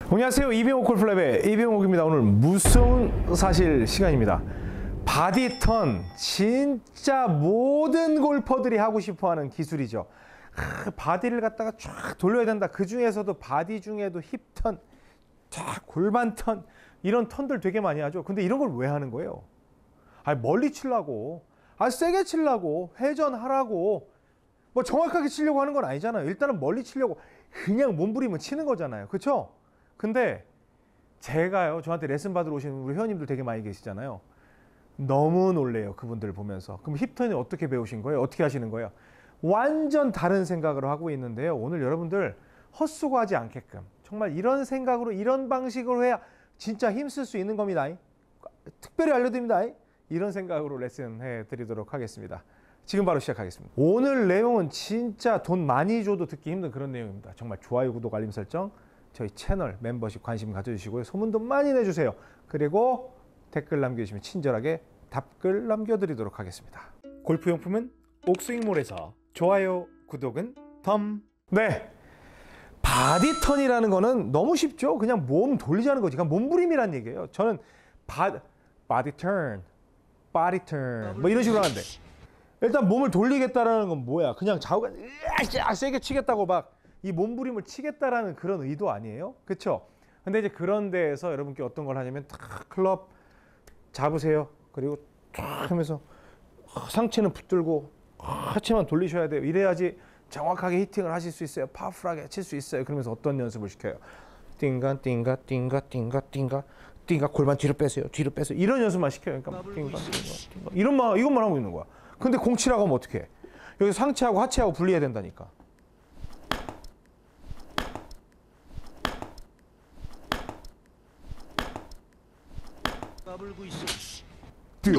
안녕하세요. 이병옥 골프랩의 이병옥입니다. 오늘 무서운 사실 시간입니다. 바디턴, 진짜 모든 골퍼들이 하고 싶어하는 기술이죠. 바디를 갖다가 쫙 돌려야 된다. 그 중에서도 바디 중에도 힙턴, 골반턴, 이런 턴들 되게 많이 하죠. 근데 이런 걸 왜 하는 거예요? 멀리 치려고, 세게 치려고, 회전하라고, 뭐 정확하게 치려고 하는 건 아니잖아요. 일단은 멀리 치려고 그냥 몸부림은 치는 거잖아요. 그렇죠? 근데 제가요, 저한테 레슨 받으러 오시는 우리 회원님들 되게 많이 계시잖아요. 너무 놀래요, 그분들 보면서. 그럼 힙턴이 어떻게 배우신 거예요? 어떻게 하시는 거예요? 완전 다른 생각으로 하고 있는데요. 오늘 여러분들 헛수고하지 않게끔 정말 이런 생각으로, 이런 방식으로 해야 진짜 힘쓸 수 있는 겁니다. 특별히 알려드립니다. 이런 생각으로 레슨해 드리도록 하겠습니다. 지금 바로 시작하겠습니다. 오늘 내용은 진짜 돈 많이 줘도 듣기 힘든 그런 내용입니다. 정말 좋아요, 구독, 알림 설정, 저희 채널 멤버십 관심 가져주시고요. 소문도 많이 내주세요. 그리고 댓글 남겨주시면 친절하게 답글 남겨드리도록 하겠습니다. 골프용품은 옥스윙몰에서 좋아요, 구독은 덤. 네, 바디턴이라는 거는 너무 쉽죠. 그냥 몸 돌리자는 거지. 그냥 몸부림이란 얘기예요. 저는 바디턴 뭐 이런 식으로 하는데, 일단 몸을 돌리겠다라는 건 뭐야? 그냥 좌우가 세게 치겠다고 막 이 몸부림을 치겠다라는 그런 의도 아니에요? 그렇죠? 근데 이제 그런 데에서 여러분께 어떤 걸 하냐면 탁 클럽 잡으세요. 그리고 탁 하면서 상체는 붙들고 하체만 돌리셔야 돼요. 이래야지 정확하게 히팅을 하실 수 있어요. 파워풀하게 칠 수 있어요. 그러면서 어떤 연습을 시켜요? 띵가 띵가 띵가 띵가 띵가 띵가, 골반 뒤로 빼세요. 뒤로 빼세요. 이런 연습만 시켜요. 그러니까 띵가 띵가 띵가 이것만 하고 있는 거야. 근데 공 치라고 하면 어떻게 해? 여기 상체하고 하체하고 분리해야 된다니까. 까불고 있어. 뛰어.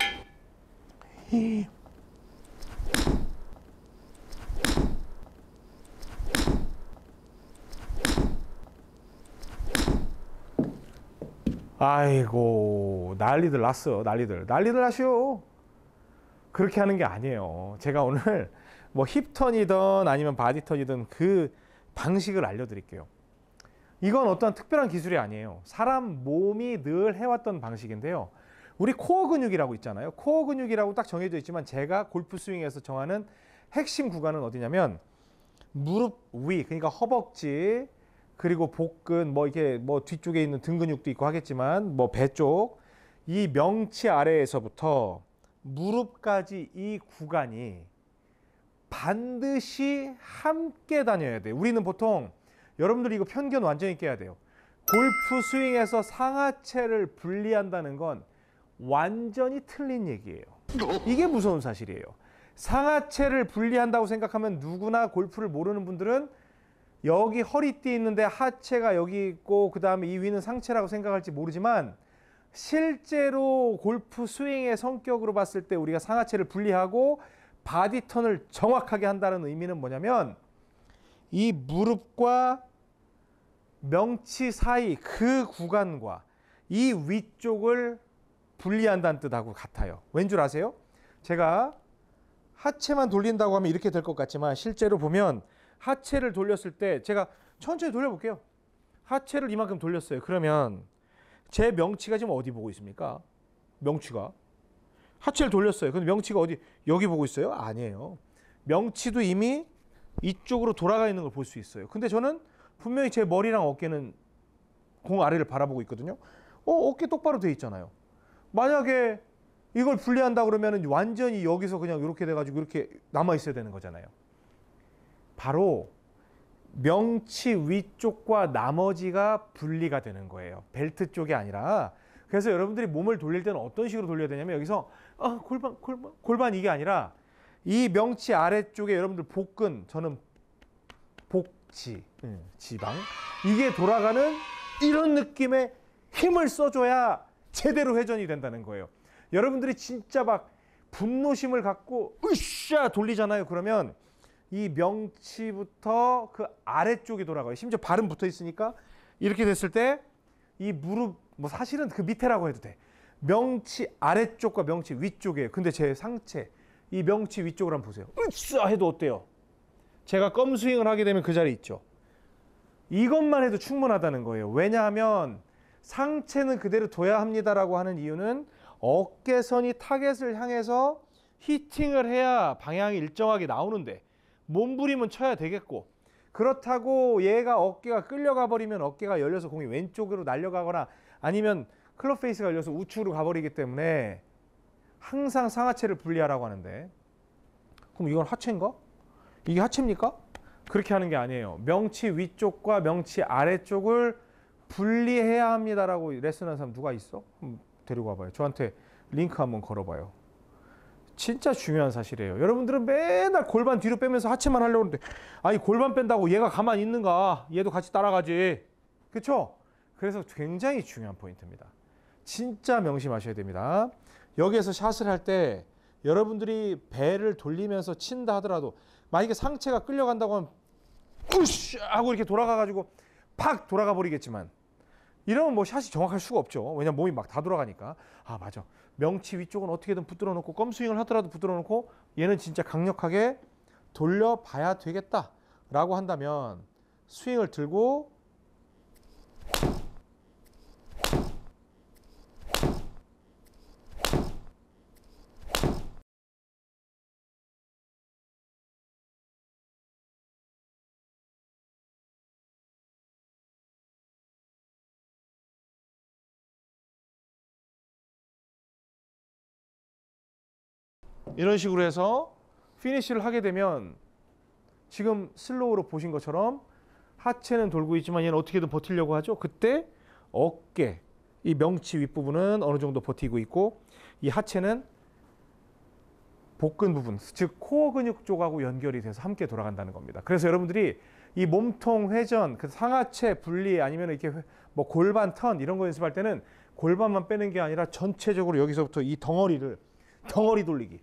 아이고, 난리들 났어. 난리들 하시오. 그렇게 하는 게 아니에요. 제가 오늘 뭐 힙턴이든 아니면 바디턴이든 그 방식을 알려드릴게요. 이건 어떤 특별한 기술이 아니에요. 사람 몸이 늘 해왔던 방식인데요. 우리 코어 근육이라고 있잖아요. 코어 근육이라고 딱 정해져 있지만 제가 골프 스윙에서 정하는 핵심 구간은 어디냐면 무릎 위, 그러니까 허벅지, 그리고 복근, 뭐 이렇게 뭐 뒤쪽에 있는 등 근육도 있고 하겠지만 뭐 배 쪽, 이 명치 아래에서부터 무릎까지 이 구간이 반드시 함께 다녀야 돼요. 우리는 보통, 여러분들이 이거 편견 완전히 깨야 돼요. 골프 스윙에서 상하체를 분리한다는 건 완전히 틀린 얘기예요. 이게 무서운 사실이에요. 상하체를 분리한다고 생각하면 누구나, 골프를 모르는 분들은 여기 허리띠 있는데 하체가 여기 있고 그 다음에 이 위는 상체라고 생각할지 모르지만, 실제로 골프 스윙의 성격으로 봤을 때 우리가 상하체를 분리하고 바디턴을 정확하게 한다는 의미는 뭐냐면, 이 무릎과 명치 사이 그 구간과 이 위쪽을 분리한다는 뜻하고 같아요. 왠 줄 아세요? 제가 하체만 돌린다고 하면 이렇게 될 것 같지만 실제로 보면 하체를 돌렸을 때, 제가 천천히 돌려볼게요. 하체를 이만큼 돌렸어요. 그러면 제 명치가 지금 어디 보고 있습니까? 명치가. 하체를 돌렸어요. 근데 명치가 어디, 여기 보고 있어요? 아니에요. 명치도 이미 이쪽으로 돌아가 있는 걸 볼 수 있어요. 근데 저는 분명히 제 머리랑 어깨는 공 아래를 바라보고 있거든요. 어깨 똑바로 돼 있잖아요. 만약에 이걸 분리한다 그러면 완전히 여기서 그냥 이렇게 돼가지고 이렇게 남아 있어야 되는 거잖아요. 바로 명치 위쪽과 나머지가 분리가 되는 거예요. 벨트 쪽이 아니라. 그래서 여러분들이 몸을 돌릴 때는 어떤 식으로 돌려야 되냐면, 여기서 골반 이게 아니라 이 명치 아래쪽에 여러분들 복근, 저는 복지, 지방, 이게 돌아가는 이런 느낌의 힘을 써줘야 제대로 회전이 된다는 거예요. 여러분들이 진짜 막 분노심을 갖고 으쌰 돌리잖아요. 그러면 이 명치부터 그 아래쪽이 돌아가요. 심지어 발은 붙어 있으니까 이렇게 됐을 때 이 무릎, 뭐 사실은 그 밑에라고 해도 돼. 명치 아래쪽과 명치 위쪽이에요. 근데 제 상체, 이 명치 위쪽으로 한번 보세요. 으쌰 해도 어때요? 제가 껌 스윙을 하게 되면 그 자리에 있죠. 이것만 해도 충분하다는 거예요. 왜냐하면 상체는 그대로 둬야 합니다라고 하는 이유는 어깨선이 타겟을 향해서 히팅을 해야 방향이 일정하게 나오는데 몸부림은 쳐야 되겠고, 그렇다고 얘가 어깨가 끌려가 버리면 어깨가 열려서 공이 왼쪽으로 날려가거나 아니면 클럽 페이스가 열려서 우측으로 가버리기 때문에 항상 상하체를 분리하라고 하는데, 그럼 이건 하체인가? 이게 하체입니까? 그렇게 하는 게 아니에요. 명치 위쪽과 명치 아래쪽을 분리해야 합니다라고 레슨하는 사람 누가 있어? 데리고 와봐요. 저한테 링크 한번 걸어봐요. 진짜 중요한 사실이에요. 여러분들은 맨날 골반 뒤로 빼면서 하체만 하려고 하는데, 아니 골반 뺀다고 얘가 가만히 있는가? 얘도 같이 따라가지. 그렇죠? 그래서 굉장히 중요한 포인트입니다. 진짜 명심하셔야 됩니다. 여기에서 샷을 할 때 여러분들이 배를 돌리면서 친다 하더라도 만약에 상체가 끌려간다고 하면 우쉬 하고 이렇게 돌아가가지고 팍 돌아가 버리겠지만, 이러면 뭐 샷이 정확할 수가 없죠. 왜냐면 몸이 막 다 돌아가니까. 아 맞아, 명치 위쪽은 어떻게든 붙들어 놓고 껌스윙을 하더라도 붙들어 놓고 얘는 진짜 강력하게 돌려봐야 되겠다라고 한다면 스윙을 들고 이런 식으로 해서 피니쉬를 하게 되면 지금 슬로우로 보신 것처럼 하체는 돌고 있지만 얘는 어떻게든 버티려고 하죠. 그때 어깨, 이 명치 윗부분은 어느 정도 버티고 있고 이 하체는 복근 부분, 즉 코어 근육 쪽하고 연결이 돼서 함께 돌아간다는 겁니다. 그래서 여러분들이 이 몸통 회전, 그 상하체 분리 아니면 이렇게 뭐 골반 턴 이런 거 연습할 때는 골반만 빼는 게 아니라 전체적으로 여기서부터 이 덩어리 돌리기.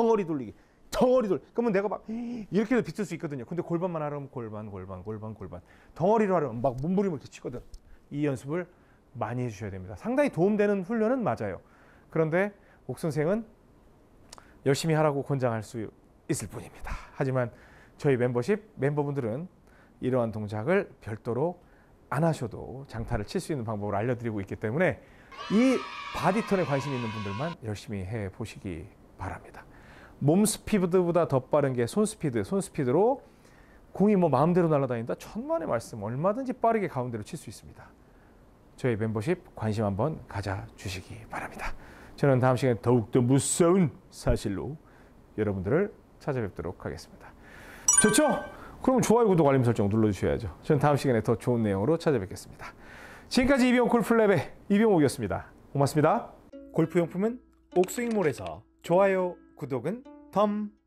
그러면 내가 막 이렇게도 비틀 수 있거든요. 근데 골반만 하려면 골반. 덩어리로 하려면 막 몸부림을 이렇게 치거든. 이 연습을 많이 해주셔야 됩니다. 상당히 도움되는 훈련은 맞아요. 그런데 옥 선생은 열심히 하라고 권장할 수 있을 뿐입니다. 하지만 저희 멤버분들은 이러한 동작을 별도로 안 하셔도 장타를 칠 수 있는 방법을 알려드리고 있기 때문에 이 바디턴에 관심 있는 분들만 열심히 해보시기 바랍니다. 몸 스피드보다 더 빠른 게 손 스피드로 공이 뭐 마음대로 날아다닌다? 천만의 말씀, 얼마든지 빠르게 가운데로 칠 수 있습니다. 저희 멤버십 관심 한번 가져주시기 바랍니다. 저는 다음 시간에 더욱더 무서운 사실로 여러분들을 찾아뵙도록 하겠습니다. 좋죠? 그럼 좋아요, 구독, 알림 설정 눌러주셔야죠. 저는 다음 시간에 더 좋은 내용으로 찾아뵙겠습니다. 지금까지 이병옥 골프랩의 이병옥이었습니다. 고맙습니다. 골프용품은 옥스윙몰에서 좋아요, 구독은 덤.